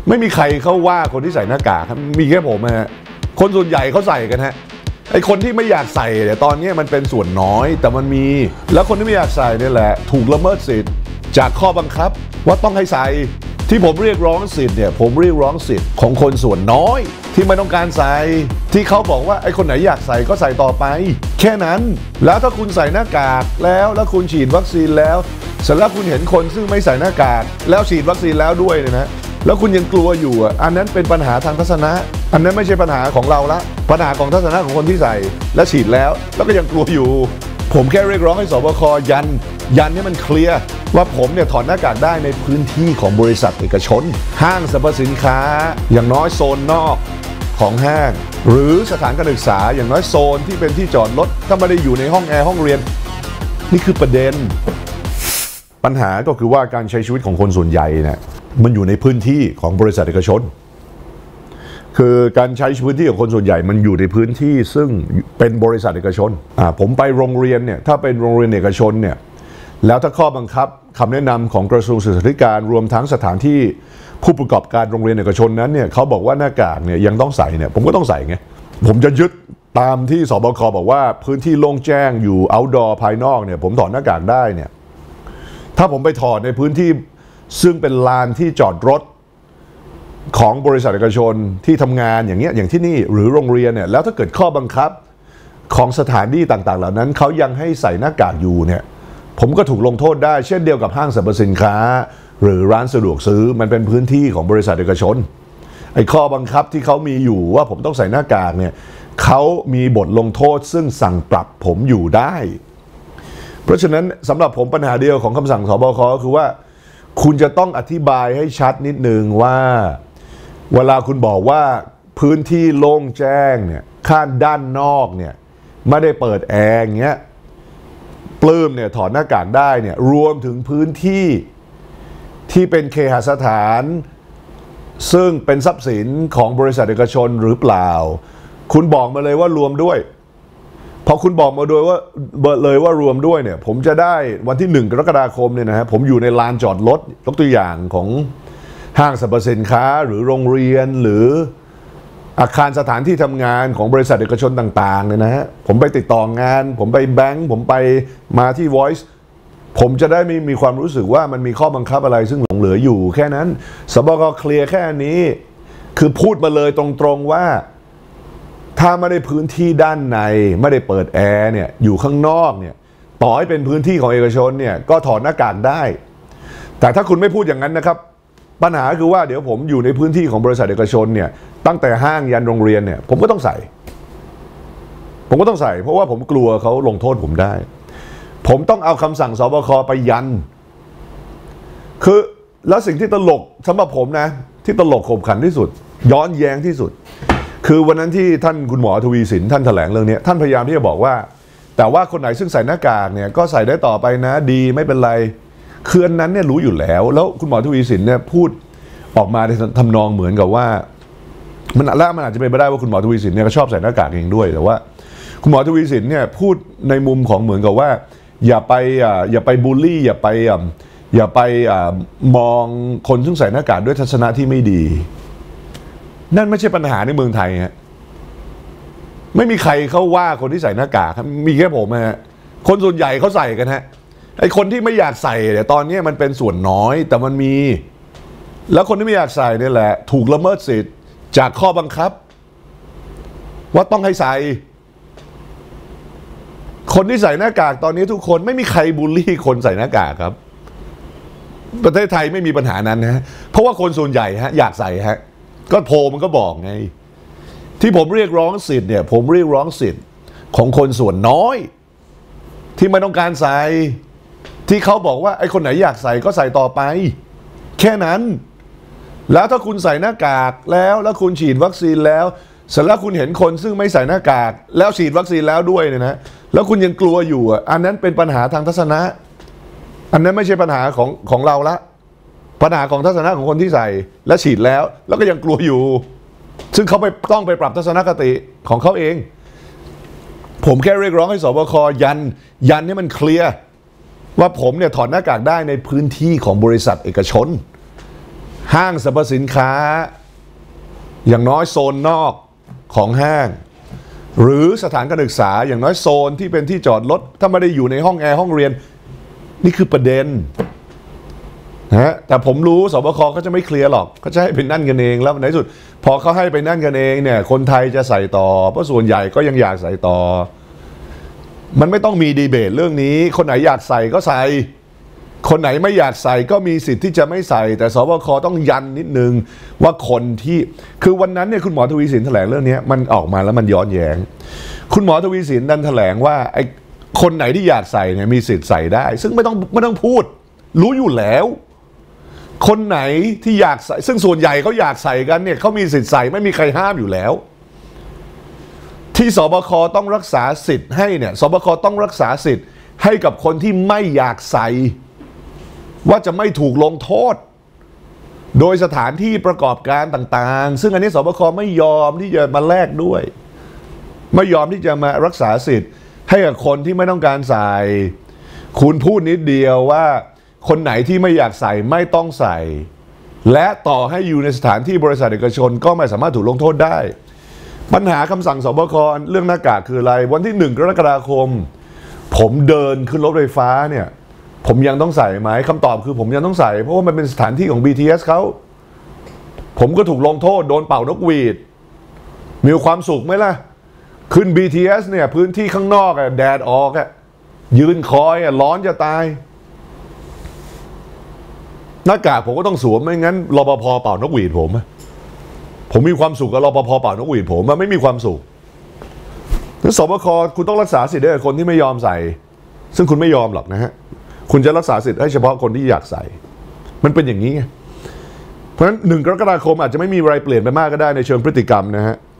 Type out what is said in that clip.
ไม่มีใครเขาว่าคนที่ใส่หน้ากากครับมีแค่ผมฮะคนส่วนใหญ่เขาใส่กันฮะไอคนที่ไม่อยากใส่เนี่ยตอนนี้มันเป็นส่วนน้อยแต่มันมีแล้วคนที่ไม่อยากใส่นี่แหละถูกละเมิดสิทธิ์จากข้อบังคับว่าต้องให้ใส่ที่ผมเรียกร้องสิทธิ์เนี่ยผมเรียกร้องสิทธิ์ของคนส่วนน้อยที่ไม่ต้องการใส่ที่เขาบอกว่าไอ้คนไหนอยากใส่ก็ใส่ต่อไปแค่นั้นแล้วถ้าคุณใส่หน้ากากแล้วคุณฉีดวัคซีนแล้วเสร็จแล้วคุณเห็นคนซึ่งไม่ใส่หน้ากากแล้วฉีดวัคซีนแล้วด้วยเนี่ยนะแล้วคุณยังกลัวอยู่อันนั้นเป็นปัญหาทางทัศนะอันนั้นไม่ใช่ปัญหาของเราละปัญหาของทัศนะของคนที่ใส่และฉีดแล้วก็ยังกลัวอยู่ผมแค่เรียกร้องให้สบคยันให้มันเคลียร์ว่าผมเนี่ยถอดหน้ากากได้ในพื้นที่ของบริษัทเอกชนห้างสรรพสินค้าอย่างน้อยโซนนอกของห้างหรือสถานการศึกษาอย่างน้อยโซนที่เป็นที่จอดรถถ้าไม่ได้อยู่ในห้องแอร์ห้องเรียนนี่คือประเด็นปัญหาก็คือว่าการใช้ชีวิตของคนส่วนใหญ่เนี่ยมันอยู่ในพื้นที่ของบริษัทเอกชนคือการใช้พื้นที่ของคนส่วนใหญ่มันอยู่ในพื้นที่ซึ่งเป็นบริษัทเอกชนผมไปโรงเรียนเนี่ยถ้าเป็นโรงเรียนเอกชนเนี่ยแล้วถ้าข้อบังคับคำแนะนำของกระทรวงศึกษาธิการรวมทั้งสถานที่ผู้ประกอบการโรงเรียนเอกชนนั้นเนี่ยเขาบอกว่าหน้ากากเนี่ยยังต้องใส่เนี่ยผมก็ต้องใส่ไงผมจะยึดตามที่สบคบอกว่าพื้นที่โล่งแจ้งอยู่ outdoor ภายนอกเนี่ยผมถอดหน้ากากได้เนี่ยถ้าผมไปถอดในพื้นที่ซึ่งเป็นลานที่จอดรถของบริษัทเอกชนที่ทำงานอย่างเงี้ยอย่างที่นี่หรือโรงเรียนเนี่ยแล้วถ้าเกิดข้อบังคับของสถานที่ต่างๆเหล่านั้นเขายังให้ใส่หน้ากากอยู่เนี่ยผมก็ถูกลงโทษได้เช่นเดียวกับห้างสรรพสินค้าหรือร้านสะดวกซื้อมันเป็นพื้นที่ของบริษัทเอกชนไอ้ข้อบังคับที่เขามีอยู่ว่าผมต้องใส่หน้ากากเนี่ยเขามีบทลงโทษซึ่งสั่งปรับผมอยู่ได้เพราะฉะนั้นสำหรับผมปัญหาเดียวของคำสั่งสบคก็คือว่าคุณจะต้องอธิบายให้ชัดนิดนึงว่าเวลาคุณบอกว่าพื้นที่โล่งแจ้งเนี่ยข้างด้านนอกเนี่ยไม่ได้เปิดแอร์อย่างเงี้ยปลื้มเนี่ยถอดหน้ากากได้เนี่ยรวมถึงพื้นที่ที่เป็นเคหสถานซึ่งเป็นทรัพย์สินของบริษัทเอกชนหรือเปล่าคุณบอกมาเลยว่ารวมด้วยพอคุณบอกมาโดยว่าเลยว่ารวมด้วยเนี่ยผมจะได้วันที่1 กรกฎาคมเนี่ยนะฮะผมอยู่ในลานจอดรถยกตัวอย่างของห้างสรรพสินค้าหรือโรงเรียนหรืออาคารสถานที่ทำงานของบริษัทเอกชนต่างๆเนี่ยนะฮะผมไปติดต่องานผมไปแบงก์ผมไปมาที่ Voice ผมจะได้ไม่มีความรู้สึกว่ามันมีข้อบังคับอะไรซึ่งหลงเหลืออยู่แค่นั้นสบคเคลียร์แค่นี้คือพูดมาเลยตรงๆว่าถ้าไม่ได้พื้นที่ด้านในไม่ได้เปิดแอร์เนี่ยอยู่ข้างนอกเนี่ยต่อให้เป็นพื้นที่ของเอกชนเนี่ยก็ถอดหน้ากากได้แต่ถ้าคุณไม่พูดอย่างนั้นนะครับปัญหาคือว่าเดี๋ยวผมอยู่ในพื้นที่ของบริษัทเอกชนเนี่ยตั้งแต่ห้างยันโรงเรียนเนี่ยผมก็ต้องใส่เพราะว่าผมกลัวเขาลงโทษผมได้ผมต้องเอาคำสั่งสบคไปยันคือแล้วสิ่งที่ตลกสำหรับผมนะที่ตลกขบขันที่สุดย้อนแย้งที่สุดคือวันนั้นที่ท่านคุณหมอทวีสินท่านแถลงเรื่องนี้ท่านพยายามที่จะบอกว่าแต่ว่าคนไหนซึ่งใส่หน้ากากเนี่ยก็ใส่ได้ต่อไปนะดีไม่เป็นไรคืออันนั้นเนี่ยรู้อยู่แล้วคุณหมอทวีสินเนี่ยพูดออกมาในทำนองเหมือนกับว่ามันอาจจะเป็นไปได้ว่าคุณหมอทวีสินเนี่ยก็ชอบใส่หน้ากากเองด้วยแต่ว่าคุณหมอทวีสินเนี่ยพูดในมุมของเหมือนกับว่าอย่าไปบูลลี่อย่าไปมองคนซึ่งใส่หน้ากากด้วยทัศนะที่ไม่ดีนั่นไม่ใช่ปัญหาในเมืองไทยฮะไม่มีใครเขาว่าคนที่ใส่หน้ากากมีแค่ผมฮะคนส่วนใหญ่เขาใส่กันฮะไอคนที่ไม่อยากใส่เนี่ยตอนนี้มันเป็นส่วนน้อยแต่มันมีแล้วคนที่ไม่อยากใส่นี่แหละถูกละเมิดสิทธิ์จากข้อบังคับว่าต้องให้ใส่คนที่ใส่หน้ากากตอนนี้ทุกคนไม่มีใครบูลลี่คนใส่หน้ากากครับประเทศไทยไม่มีปัญหานั้นนะเพราะว่าคนส่วนใหญ่ฮะอยากใส่ฮะก็โพลมันก็บอกไงที่ผมเรียกร้องสิทธิ์เนี่ยผมเรียกร้องสิทธิ์ของคนส่วนน้อยที่ไม่ต้องการใส่ที่เขาบอกว่าไอ้คนไหนอยากใส่ก็ใส่ต่อไปแค่นั้นแล้วถ้าคุณใส่หน้ากากแล้วคุณฉีดวัคซีนแล้วเสร็จแล้วคุณเห็นคนซึ่งไม่ใส่หน้ากากแล้วฉีดวัคซีนแล้วด้วยเนี่ยนะแล้วคุณยังกลัวอยู่อันนั้นเป็นปัญหาทางทัศนะอันนั้นไม่ใช่ปัญหาของเราละปัญหาของทัศนะของคนที่ใส่และฉีดแล้วก็ยังกลัวอยู่ซึ่งเขาต้องไปปรับทัศนคติของเขาเองผมแค่เรียกร้องให้สบคยันให้มันเคลียร์ว่าผมเนี่ยถอดหน้ากากได้ในพื้นที่ของบริษัทเอกชนห้างสรรพสินค้าอย่างน้อยโซนนอกของห้างหรือสถานการศึกษาอย่างน้อยโซนที่เป็นที่จอดรถถ้าไม่ได้อยู่ในห้องแอร์ห้องเรียนนี่คือประเด็นนะแต่ผมรู้สบคเขาจะไม่เคลียร์หรอกเขาจะให้เป็นนั่นกันเองแล้วในที่สุดพอเขาให้ไปนั่นกันเองเนี่ยคนไทยจะใส่ต่อเพราะส่วนใหญ่ก็ยังอยากใส่ต่อมันไม่ต้องมีดีเบตเรื่องนี้คนไหนอยากใส่ก็ใส่คนไหนไม่อยากใส่ก็มีสิทธิ์ที่จะไม่ใส่แต่สบคต้องยันนิดนึงว่าคนที่คือวันนั้นเนี่ยคุณหมอทวีสินแถลงเรื่องนี้มันออกมาแล้วมันย้อนแย้งคุณหมอทวีสินดันแถลงว่าไอ้คนไหนที่อยากใส่เนี่ยมีสิทธิ์ใส่ได้ซึ่งไม่ต้องพูดรู้อยู่แล้วคนไหนที่อยากใส่ซึ่งส่วนใหญ่เขาอยากใส่กันเนี่ยเขามีสิทธิ์ใส่ไม่มีใครห้ามอยู่แล้วที่สบคต้องรักษาสิทธิ์ให้เนี่ยสบคต้องรักษาสิทธิ์ให้กับคนที่ไม่อยากใส่ว่าจะไม่ถูกลงโทษโดยสถานที่ประกอบการต่างๆซึ่งอันนี้สบคไม่ยอมที่จะมาแลกด้วยไม่ยอมที่จะมารักษาสิทธิ์ให้กับคนที่ไม่ต้องการใส่คุณพูดนิดเดียวว่าคนไหนที่ไม่อยากใส่ไม่ต้องใส่และต่อให้อยู่ในสถานที่บริษัทเอกชนก็ไม่สามารถถูกลงโทษได้ปัญหาคำสั่งสบคเรื่องหน้ากากคืออะไรวันที่1 กรกฎาคมผมเดินขึ้นรถไฟฟ้าเนี่ยผมยังต้องใส่ไหมคำตอบคือผมยังต้องใส่เพราะว่ามันเป็นสถานที่ของ BTS เขาผมก็ถูกลงโทษโดนเป่านกหวีดมีความสุขไหมล่ะขึ้น BTS เนี่ยพื้นที่ข้างนอกอะแดดออกอะยืนคอยอะร้อนจะตายหน้ากากผมก็ต้องสวมไม่งั้นรปภ.เป่านกหวีดผมมีความสุขกับรปภ.เป่านกหวีดผมมันไม่มีความสุขสบคคุณต้องรักษาสิทธิ์ให้คนที่ไม่ยอมใส่ซึ่งคุณไม่ยอมหรอกนะฮะคุณจะรักษาสิทธิ์ให้เฉพาะคนที่อยากใส่มันเป็นอย่างนี้ไงเพราะฉะนั้น1 กรกฎาคมอาจจะไม่มีอะไรเปลี่ยนไปมากก็ได้ในเชิงพฤติกรรมนะฮะ